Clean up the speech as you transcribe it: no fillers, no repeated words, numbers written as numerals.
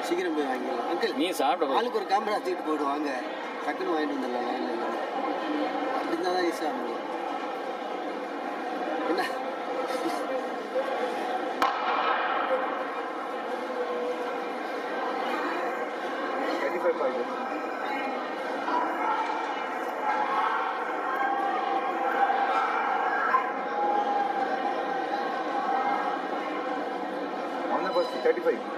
சீக்கிரம் போய் வாங்கிடலாம் அங்கிள். நீ சாப்பிட ஆளுக்கு ஒரு கேமரா தூக்கிட்டு போயிடுவாங்க, டக்குன்னு வாங்கிட்டு வந்துடலாம் லைனில் இல்லை. அப்படி இருந்தால் தான் ஈஸியாக இருக்கும். என்ன on the first 35.